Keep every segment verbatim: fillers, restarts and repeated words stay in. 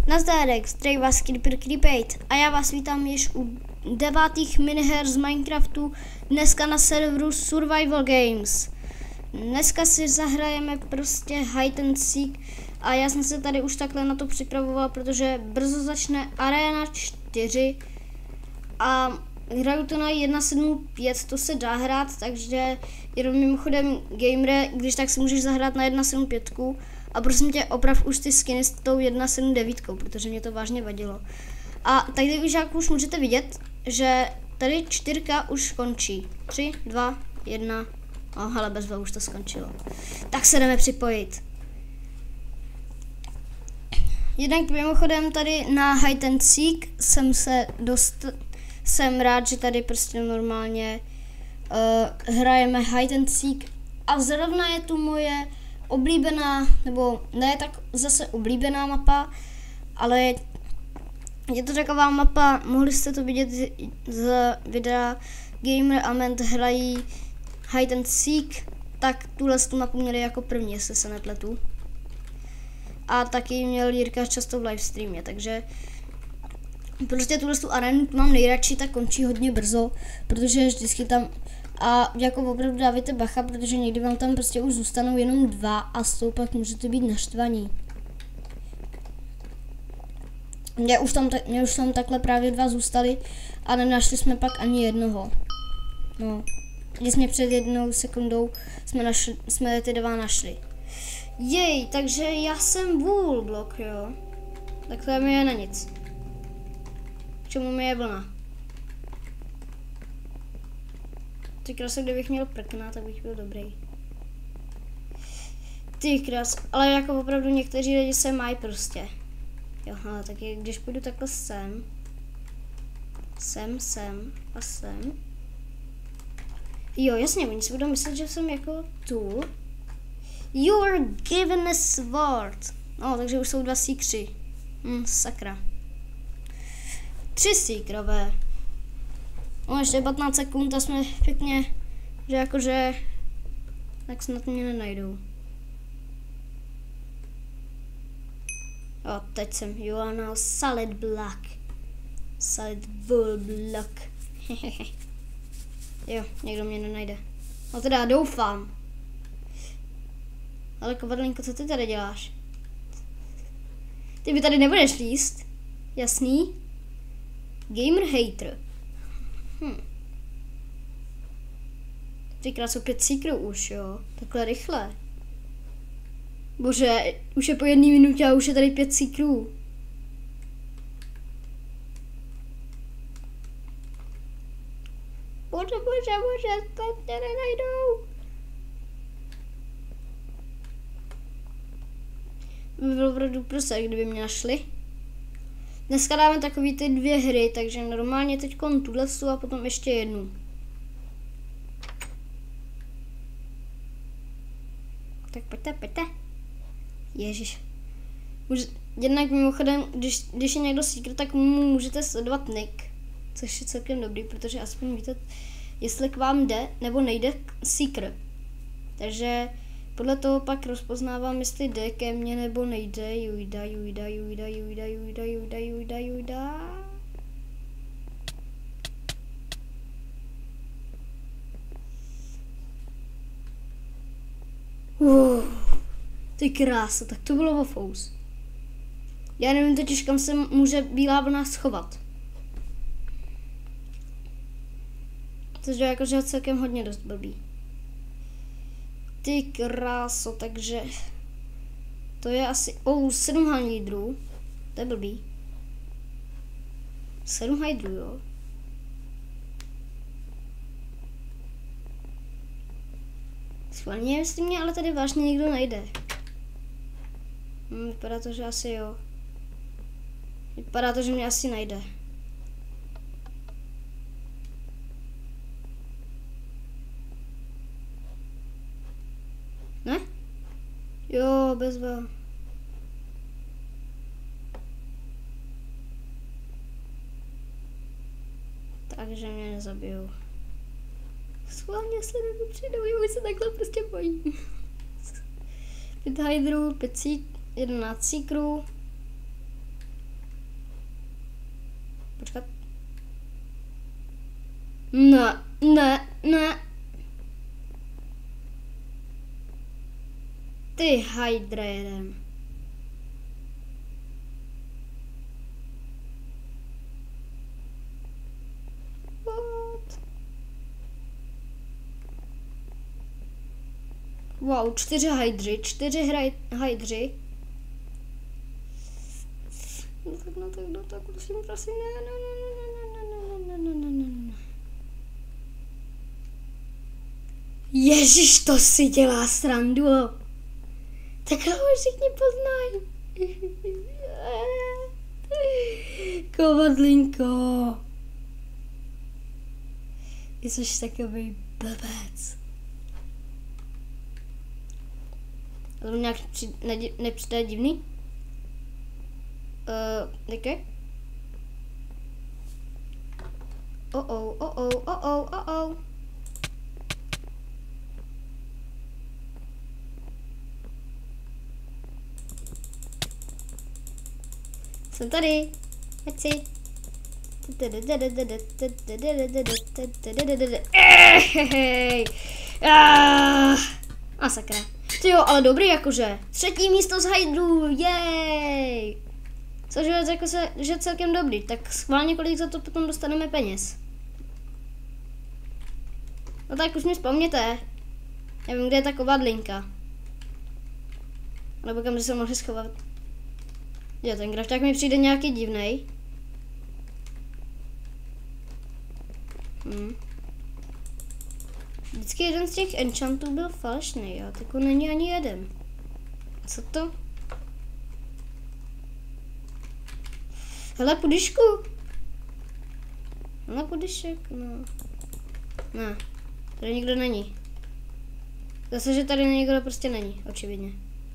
Nazdárek, zdraví vás Creeper Creepate a já vás vítám již u devátých miniher z Minecraftu, dneska na serveru Survival Games. Dneska si zahrajeme prostě Hide and Seek a já jsem se tady už takhle na to připravoval, protože brzo začne Arena čtyři a hraju to na jedna sedm pět, to se dá hrát, takže jenom mimochodem gamere, když tak si můžeš zahrát na jedna sedm pět. A prosím tě, oprav už ty skiny s tou jedna sedm devět, protože mě to vážně vadilo. A tady už jak už můžete vidět, že tady čtyřka už končí. tři, dva, jedna. Oh, hele, bezva už to skončilo. Tak se jdeme připojit. Jednak mimochodem tady na Hide and Seek jsem se dost... Jsem rád, že tady prostě normálně uh, hrajeme Hide and Seek. A zrovna je tu moje oblíbená, nebo ne tak zase oblíbená mapa, ale je, je to taková mapa, mohli jste to vidět z, z videa Gamer a Ment hrají Hide and Seek, tak tuhle tu mapu měli jako první, jestli se nepletu. A taky měl Jirka často v livestreamě, takže prostě tuhle tu arenu mám nejradši, tak končí hodně brzo, protože vždycky tam a jako opravdu dávajte bacha, protože někdy vám tam prostě už zůstanou jenom dva a z toho pak můžete být naštvaní. Mě už tam, mě už tam takhle právě dva zůstali a nenašli jsme pak ani jednoho. No, když jsme před jednou sekundou jsme, našli, jsme ty dva našli. Jej, takže já jsem vůl blok, jo. Tak to mi je na nic. K čemu mi je vlna? Ty krás, kdybych měl prkna, tak bych byl dobrý. Ty krás, ale jako opravdu někteří lidi se mají prostě. Jo, ale taky když půjdu takhle sem, sem, sem a sem. Jo, jasně, oni si budou myslet, že jsem jako tu. You are given a sword. No, takže už jsou dva síkři. Hm, sakra. Tři síkrové. No, ještě patnáct sekund a jsme pěkně, že jakože, tak snad mě nenajdou. O, teď jsem, you are now solid block. Solid wool block. Jo, někdo mě nenajde. No teda doufám. Ale kovadlinko, co ty tady děláš? Ty mi tady nebudeš líst? Jasný? Gamer hater. Hm. Ty krásou pět síkrů už, jo. Takhle rychle. Bože, už je po jedné minutě a už je tady pět síkrů. Bože, bože, bože, to mě nenajdou. By bylo opravdu prostě, kdyby mě našli. Dneska dáme takový ty dvě hry, takže normálně teď tuhle a potom ještě jednu. Tak pojďte, pojďte. Ježiš. Může, jednak mimochodem, když, když je někdo secret, tak mu můžete sledovat nick. Což je celkem dobrý, protože aspoň víte, jestli k vám jde nebo nejde secret. Takže podle toho pak rozpoznávám, jestli jde ke mně nebo nejde. Jujda, jujda, jujda, jujda, jujda, jujda, jujda, jujda. Uh, ty krása, tak to bylo vofous. Já nevím totiž, kam se může bílá vlna schovat. Což je jakože celkem hodně dost blbý. Ty kráso, takže to je asi, oh, sedm hydrů, to je blbý. sedm hydrů, jo. Schválně, jestli mě ale tady vážně někdo najde. Hm, vypadá to, že asi jo. Vypadá to, že mě asi najde. Ne? Jo, bezva. Takže mě nezabijou. Schválně se nepřijdou, jo, se takhle prostě bojím. Pět hydrů, pět sík, jedenáct síkrů. počkat. Ne, ne, ne. Ty Hydra jeden. What? Wow, čtyři Hydry, čtyři hraj, Hydry. No tak, no tak, no tak, prosím, prosím, ne, ne, ne, ne, ne, ne, ne, ne, ne. Ježiš, to si dělá srandu. Takhle ho všichni poznají. Kovadlinko. Jsi takový blbec. To mi nějak nepřijde divný? Uh, okay. Oh oh, oh oh, oh oh, oh oh. Jsem tady. Ať si. A sakra. Ty jo, ale dobrý jakože. Třetí místo z Hydru, jej. Což je jako se, že celkem dobrý, tak schválně kolik za to potom dostaneme peněz. No tak už mi vzpomněte. Nevím, kde je ta kovadlinka. Nebo kam by se mohli schovat. Jo, ten grafťák mi přijde nějaký divnej. Hm. Vždycky jeden z těch enchantů byl falešný, a teď není ani jeden. Co to? Hele, pudišku. Hele, pudišek, no. Ne, tady nikdo není. Zase, že tady nikdo prostě není, očividně.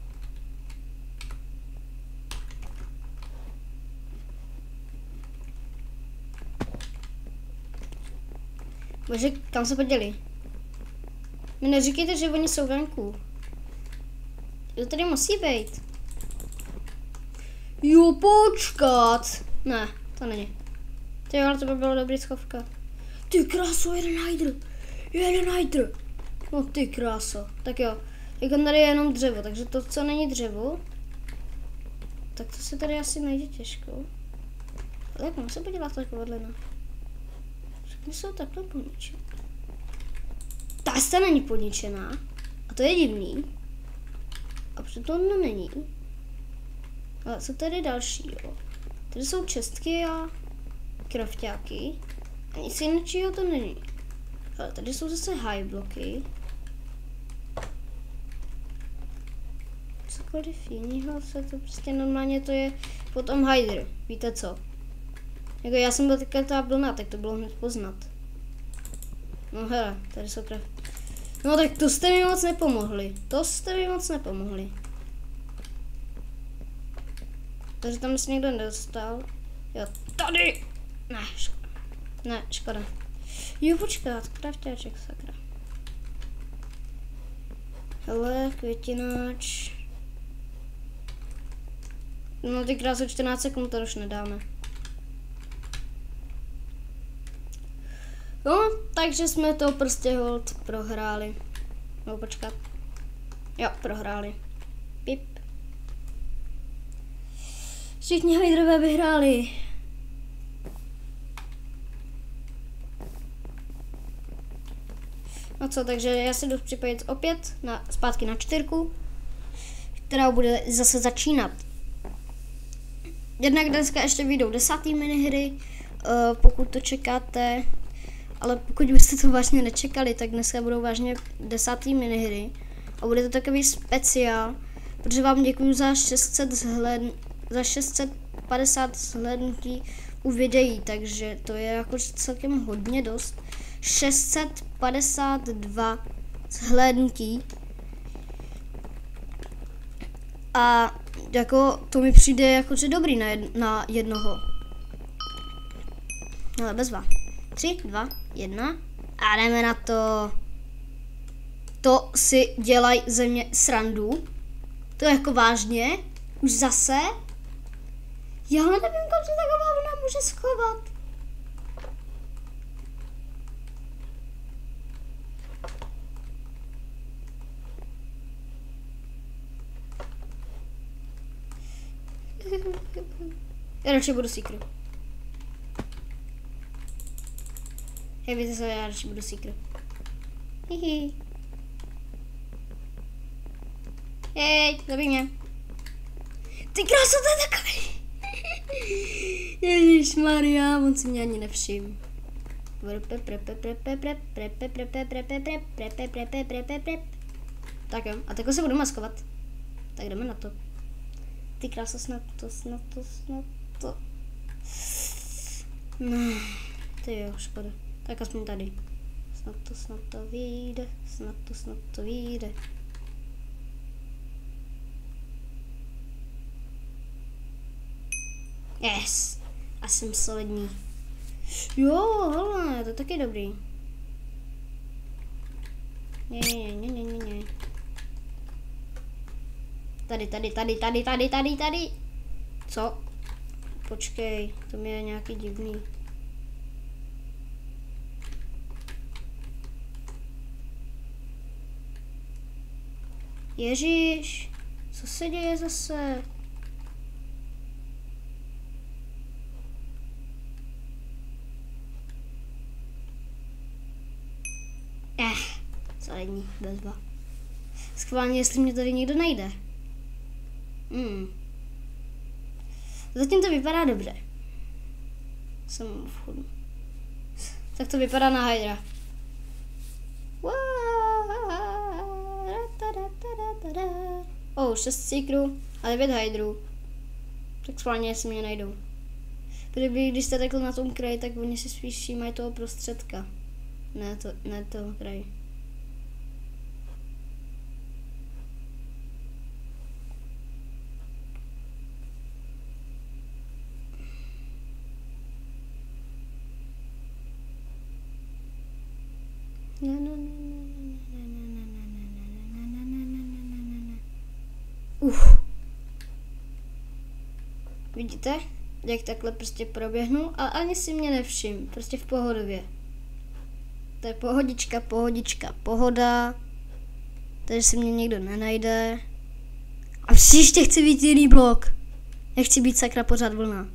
Bože, kam se poděli? Mi neříkejte, že oni jsou venku. To tady musí být. Jo, počkat. Ne, to není. Ty ale to by bylo dobrý schovka. Ty kráso, jeden Hydr. Jeden Hydr. No ty kráso. Tak jo. Jako tady je jenom dřevo, takže to, co není dřevo, tak to se tady asi najde těžko. Ale jak mám se podívat ta kovadlina? Všechny jsou takhle poničené. Ta se není poničená. A to je divný. A přitom to není. Ale co tady další, jo? Tady jsou čestky a krafťáky. A nic jiného to není. Ale tady jsou zase high bloky. Cokoliv jiného se to prostě normálně to je potom Hydra. Víte co? Jako já jsem byl taková ta blná, tak to bylo hned poznat. No hele, tady jsou krav. No tak to jste mi moc nepomohli. To jste mi moc nepomohli. Takže tam se někdo nedostal. Jo, tady! Ne, škoda. Ne, škoda. Jo, počkat, krafťáček, sakra. Hele, květináč. No ty krásy čtrnáct sekund to už nedáme. No, takže jsme to prostě hold prohráli. No, počkat. Jo, prohráli. Pip. Všichni Hydrové vyhráli. No co, takže já se jdu připojit opět na, zpátky na čtyřku, která bude zase začínat. Jednak dneska ještě vyjdou desátý minihry, uh, pokud to čekáte, ale pokud byste to vážně nečekali, tak dneska budou vážně desátý minihry a bude to takový speciál, protože vám děkuji za šest set zhled, za šest set padesát zhlédnutí u videí, takže to je jako celkem hodně dost. šest set padesát dva zhlédnutí a jako to mi přijde jakože dobrý na, jed, na jednoho. Ale bezva. tři, dva, jedna a jdeme na to. To si dělaj ze mě srandu. To je jako vážně. Už zase. Já nevím, kam se taková ona může schovat. Já radši budu Seeker. Hej, víte co, já radši budu Seeker. Hihi. Hej, zabij mě. Ty kráso, to je takový. Ježišmarja, on si mě ani nevšim. Tak jo, a takhle se budu maskovat. Tak jdeme na to. Ty kráso, snad to, snad to, snad to. No, ty jo, škoda. Tak aspoň tady. Snad to, snad to vyjde, snad to, snad to vyjde. Yes, a jsem solidní. Jo, hele, to je taky dobrý. Ne, ne, ne, ne, ne, ne. Tady, tady, tady, tady, tady, tady, tady. Co? Počkej, to mi je nějaký divný. Ježíš, co se děje zase? Eh, solidní, bezva. Schválně, jestli mě tady někdo najde. Hmm. Zatím to vypadá dobře. Jsem v chodu. Tak to vypadá na Hydra. Oh, šest Seekerů a devět Hydrů. Tak schválně, jestli mě najdou. Kdyby, když jste takhle na tom kraji, tak oni si spíš všímají toho prostředka. Ne, to, ne toho kraji. Ne, ne, ne, ne, ne, ne, ne, ne, ne, ne, ne, ne, ne. Uf. Vidíte, jak takhle prostě proběhnu a ani si mě nevšim, prostě v pohodově. To je pohodička, pohodička, pohoda. Takže si mě někdo nenajde. A příště chci být jiný blok. Nechci být sakra pořád vlna.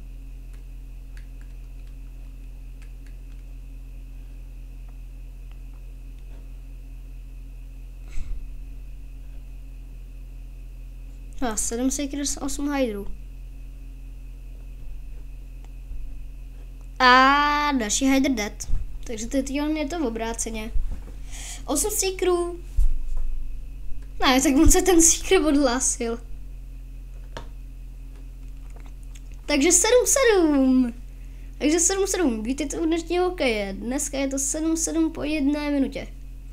A sedm Seekers, osm Hydrů. A další Hydra dead. Takže teď je to v obráceně. osm Seekerů. Ne, tak on se ten Seeker odhlásil. Takže sedm sedm. Takže sedm sedm. Vítejte u dnešního hokeje. Dneska je to sedm sedm po jedné minutě.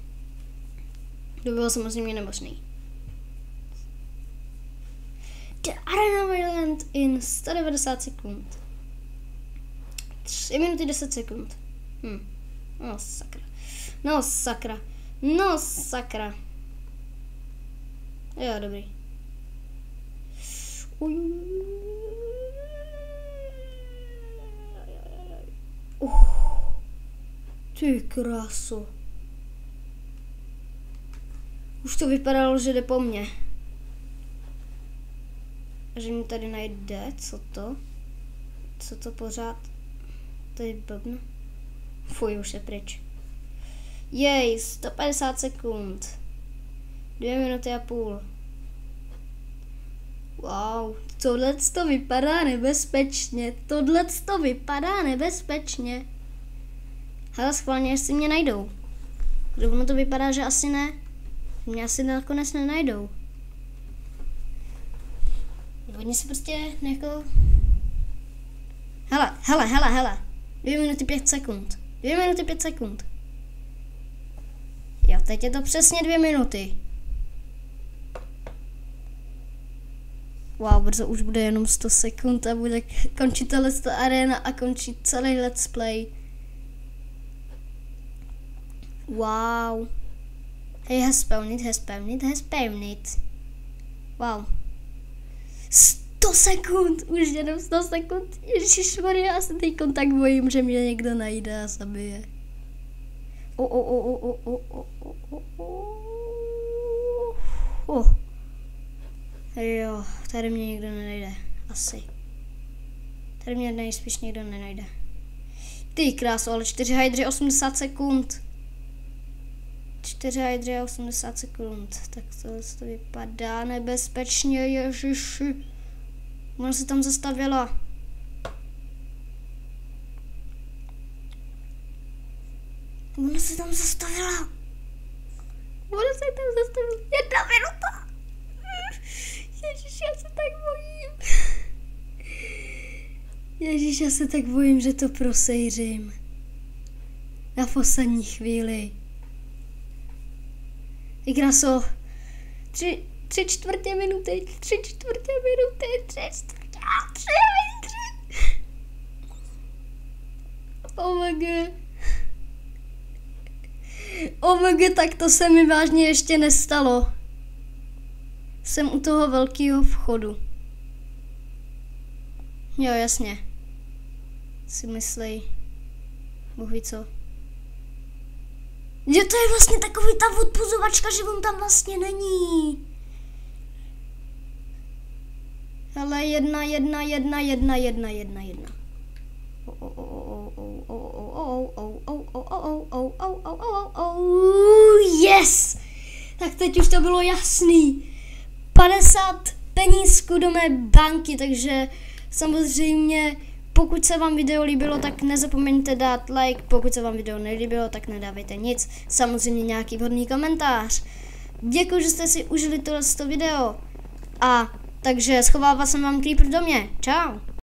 To bylo samozřejmě nemocný. The Arena Island in sto devadesát sekund. tři minuty deset sekund. Hm. No sakra. No sakra. No sakra. Jo, dobrý. Uh. Ty kráso. Už to vypadalo, že jde po mně. Že mi tady najde, co to? Co to pořád? To je blbno. Fuj, už je pryč. Jej, sto padesát sekund. Dvě minuty a půl. Wow, tohle to vypadá nebezpečně. Tohle to vypadá nebezpečně. Hele, schválně, jestli mě najdou. Kdo ono to vypadá, že asi ne. Mě asi nakonec nenajdou. Oni se prostě jako... Hele, hele, hele, hele. Dvě minuty pět sekund. Dvě minuty pět sekund. Jo, teď je to přesně dvě minuty. Wow, brzo už bude jenom sto sekund a bude končit tahle arena a končí celý let's play. Wow. Hej, has spawned, has spawned, has spawned. Wow. sto sekund, už jenom sto sekund. Ježišmarja, já se teď tak bojím, že mě někdo najde a zabije. O, o, o, o, o, o, o, o, o, o. Jo, tady mě nikdo nenajde, asi. Tady mě nejspíš nikdo nenajde. Ty kráso, ale čtyři hydry osmdesát sekund. čtyři hydry osmdesát sekund. Tak to, to vypadá nebezpečně, ježiši. Ona se tam zastavila. Ona se tam zastavila. Ona se tam zastavila. Jedna minuta. Ježiš, já se tak bojím. Ježiš, já se tak bojím, že to prosejřím. Na poslední chvíli. Ty kraso. Tři, tři čtvrtě minuty, tři čtvrtě minuty, tři čtvrtě, tři, tři. Oh my god. Oh my god, tak to se mi vážně ještě nestalo. Jsem u toho velkého vchodu. Jo, jasně. Si myslej. Bůh ví co. Jo, to je vlastně takový ta odpuzovačka, že on tam vlastně není. Hele, jedna, jedna, jedna, jedna, jedna, jedna, jedna. Yes! Tak teď už to bylo jasný. padesát penízků do mé banky, takže samozřejmě pokud se vám video líbilo, tak nezapomeňte dát like, pokud se vám video nelíbilo, tak nedávejte nic, samozřejmě nějaký vhodný komentář. Děkuji, že jste si užili tohle video a takže schovával jsem vám creeper v domě. Čau.